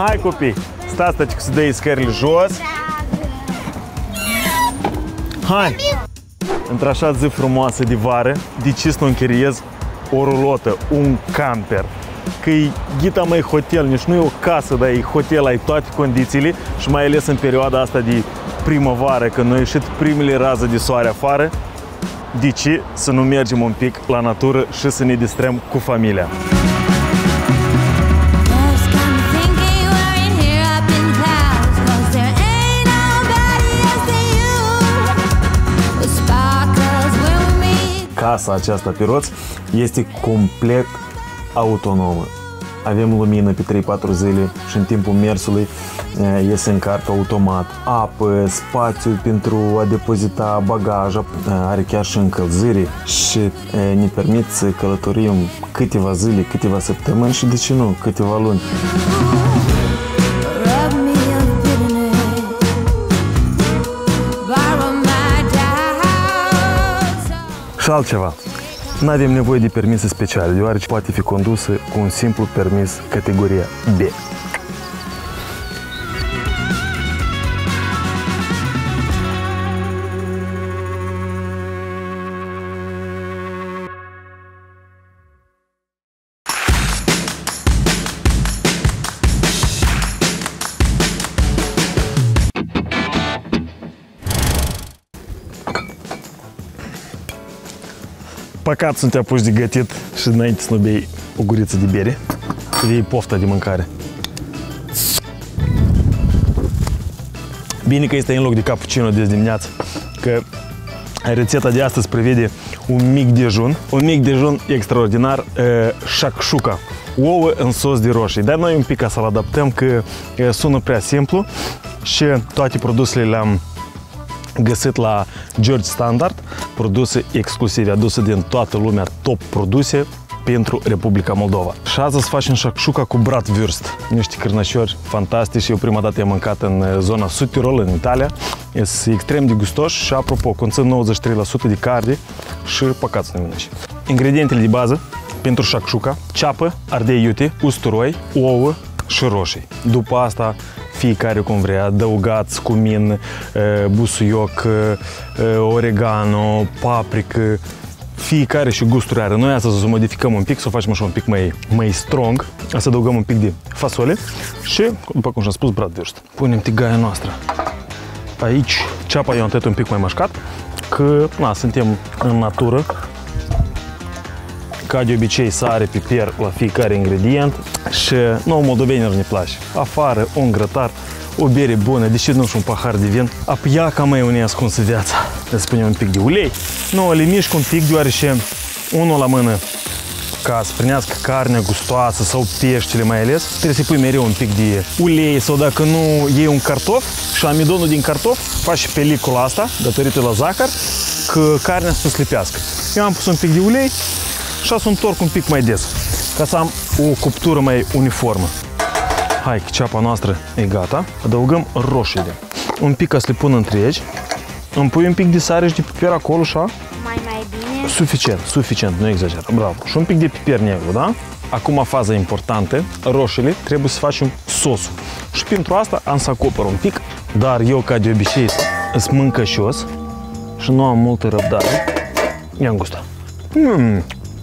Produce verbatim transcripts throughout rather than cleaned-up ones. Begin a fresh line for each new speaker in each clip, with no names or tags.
Hai copii, stați tăi să dai scările jos. Hai! Într-așa zi frumoasă de vară, de ce să nu închiriez o rulotă, un camper? Că e ghita mai hotel, nici nu e o casă, dar e hotel, ai toate condițiile și mai ales în perioada asta de primăvară, când noi ieșit primele raze de soare afară, de ce să nu mergem un pic la natură și să ne distrăm cu familia? Casa aceasta pe roți este complet autonomă. Avem lumină pe trei patru zile și în timpul mersului e se încarcă automat. Apă, spațiu pentru a depozita bagaj, are chiar și încălzire și ne permit să călătorim câteva zile, câteva săptămâni și de ce nu, câteva luni. Și altceva. Nu avem nevoie de permise speciale, deoarece poate fi condusă cu un simplu permis categoria B. Păcat să te apuci de gătit și înainte să nu bei o guriță de bere, să iei pofta de mâncare. Bine că este în loc de cappuccino de dimineață, că rețeta de astăzi prevede un mic dejun, un mic dejun extraordinar, shakshuka, ouă în sos de roșii. Dar noi un pic ca să-l adaptăm, că sună prea simplu și toate produsele le-am găsit la George Standard, produse exclusive, aduse din toată lumea, top produse pentru Republica Moldova. Și azi să facem shakshuka cu bratwurst, niște cârnașori fantastici. Eu prima dată am mâncat în zona Sud-Tirol, în Italia. Sunt extrem de gustoși și, apropo, conțin nouăzeci și trei la sută de carne și păcat să nu mănânci. Ingredientele de bază pentru shakshuka: ceapă, ardei iute, usturoi, ouă și roșii. După asta, fiecare cum vrea, adăugați cumin, busuioc, oregano, paprică, fiecare și gusturi are. Noi astăzi o să modificăm un pic, să o facem așa un pic mai, mai strong, să adăugăm un pic de fasole și, după cum și-am spus, bratwurst. Punem tigaia noastră aici. Ceapa eu am tăiat un pic mai mașcat, că na, suntem în natură. Ca de obicei, sare, piper la fiecare ingredient și nouă moldovenilor ne place. Afară, un grătar, o bere bună, deși nu și un pahar de vin. Apia ca mai unei ascunsă viața. Le spunem un pic de ulei. Nu, le mișc un pic, deoarece unul la mână, ca să prinească carnea gustoasă sau peștele mai ales, trebuie să pui mereu un pic de ulei sau dacă nu iei un cartof și amidonul din cartof faci pelicula asta, datorită la zahăr, că carnea să se slipească. Eu am pus un pic de ulei și să întorc un pic mai des, ca să am o cuptură mai uniformă. Hai, ceapa noastră e gata. Adăugăm roșiile. Un pic ca să le pun întregi. Îmi pui un pic de sare și de piper acolo, așa? Mai, mai bine. Suficient, suficient, nu exager. Bravo. Și un pic de piper negru, da? Acum faza importantă, roșiile, trebuie să facem sosul. Și pentru asta am să acopăr un pic, dar eu, ca de obicei, sunt mâncășos și nu am multă răbdare. I-am gustat. Mm.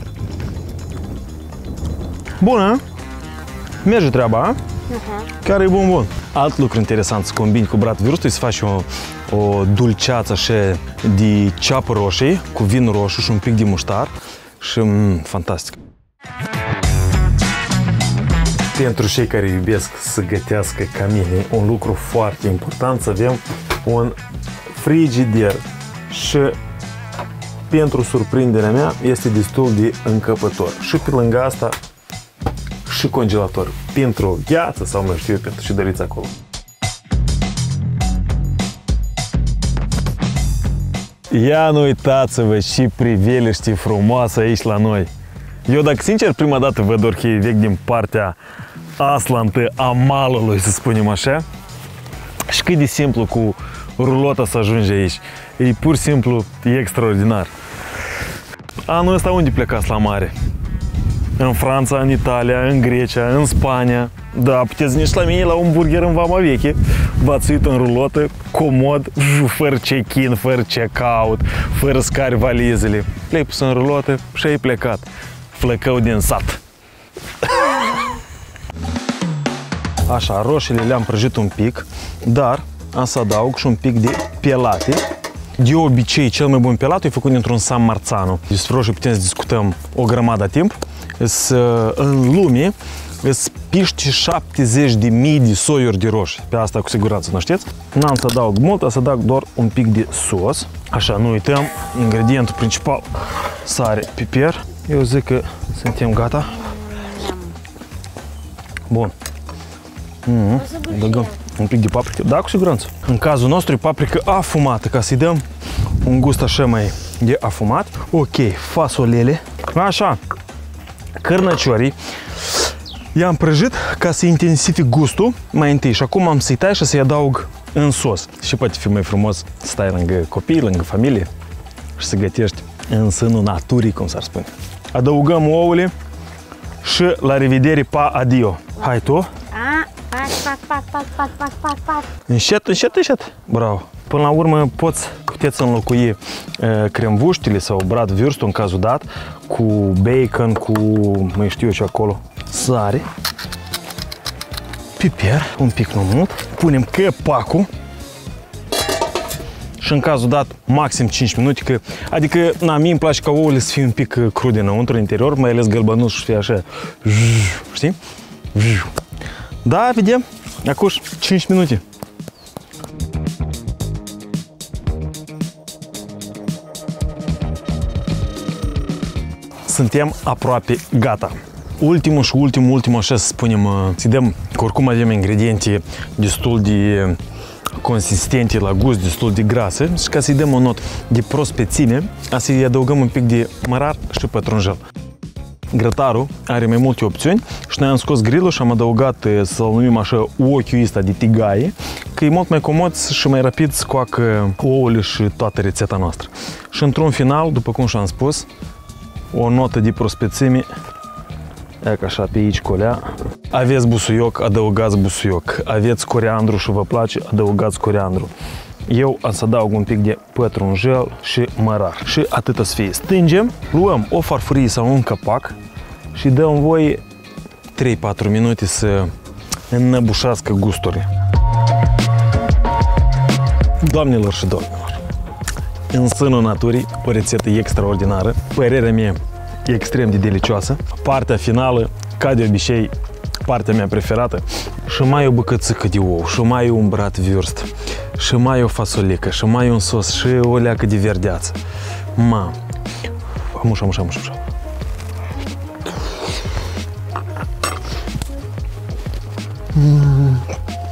Bună! Merge treaba, a? Uh-huh. Chiar e bun, bun. Alt lucru interesant să combini cu bratwurst, să faci o, o dulceață așa de ceapă roșie cu vin roșu și un pic de muștar și mm, fantastic. Pentru cei care iubesc să gătească ca mine, un lucru foarte important, să avem un frigider și pentru surprinderea mea este destul de încăpător. Și pe lângă asta și congelator pentru gheață sau nu știu eu, pentru ce doriți acolo. Ia nu uitați-vă și priveliște frumoasă aici la noi. Eu, dacă sincer, prima dată văd orchei vechi din partea aslantă a malului, să spunem așa. Și cât de simplu cu rulota să ajunge aici. E pur și simplu, e extraordinar. Anul ăsta unde plecați la mare? în Franța, în Italia, în Grecia, în Spania. Da, puteți veni și la mine la un burger în Vama Veche. V-ați uit în rulotă, comod, fără check-in, fără check-out, fără scari valizele. Le-ai pus în rulotă și ai plecat. Flăcău din sat. Așa, roșiile le-am prăjit un pic, dar am să adaug și un pic de pelate. De obicei, cel mai bun pelat e făcut dintr-un San Marzano. Despre roșii putem să discutăm o grămadă de timp. În lume sunt piște șaptezeci de mii de soiuri de roșii. Pe asta cu siguranță nu știți. N-am să adaug mult, am să adaug doar un pic de sos. Așa, nu uităm, ingredientul principal, sare, piper. Eu zic că suntem gata. Bun. Mm-hmm. Dăgăm un pic de paprică. Da, cu siguranță. În cazul nostru e paprică afumată, ca să-i dăm un gust așa mai de afumat. Ok, fasolele. Așa, cărnăciorii i-am prăjit ca să intensific gustul mai întâi și acum am să-i tai și să-i adaug în sos. Și poate fi mai frumos să stai lângă copii, lângă familie și să gătești în sânul naturii, cum s-ar spune. Adăugăm ouăle și la revedere, pa, adio. Hai tu.
Pac, pac, pac, pac, pac, pac, pac, pac.
Încet, încet, încet. Bravo. Până la urmă poți, puteți înlocui uh, cremvuștile sau bratwurstul în cazul dat cu bacon, cu mai știu eu ce acolo. Sare. Piper, un pic nu mult. Punem căpacul. Și în cazul dat, maxim cinci minute, că, adică, na, mie îmi place ca ouăle să fie un pic crude înăuntru, în interior, mai ales gălbănuț și fie așa, știi? Da, vedem, acum cinci minute. Suntem aproape gata. Ultimul și ultimul, ultimul, așa să spunem, să dăm, că oricum avem ingrediente destul de consistente la gust, destul de grase, și ca să-i dăm o notă de prospețime, să-i adăugăm un pic de mărar și pătrunjel. Grătarul are mai multe opțiuni și noi am scos grilul și am adăugat, să-l numim așa, ochiul ăsta de tigaie, că e mult mai comod și mai rapid să coacă ouăle și toată rețeta noastră. Și într-un final, după cum și-am spus, o notă de prospețime. Ia că așa pe aici colea. Aveți busuioc, adăugați busuioc. Aveți coriandru și vă place, adăugați coriandru. Eu am să adaug un pic de pătrunjel și mărar. Și atât să fie. Stângem, luăm o farfurie sau un capac și dăm voie trei patru minute să înnăbușească gusturile. Doamnelor și domnilor, în sânul naturii, o rețetă extraordinară, părerea mea extrem de delicioasă. Partea finală, ca de obicei, partea mea preferată. Și mai o bucățică de ou, și mai un bratwurst, și mai o fasolică, și mai un sos, și o leacă de verdeață. Ma, amuș, amuș, amuș, amuș. Mm.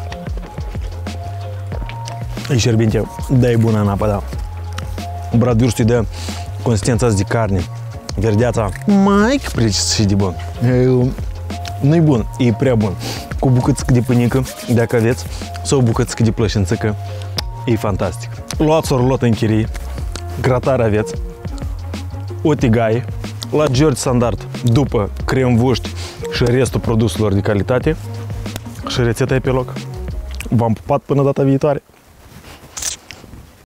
E șerbinte, da, e bună în apă, da. Bratwurstul dă consistența asta de carne. Verdeața mai precis și de bun. Nu-i bun, e prea bun. Cu bucățică de pâinică, dacă aveți, sau bucățică de plășințică, e fantastic. Luați o rulotă în chirie, gratar aveți, o tigaie, la George Standard, după cremvuști și restul produselor de calitate și rețeta e pe loc. V-am pupat până data viitoare!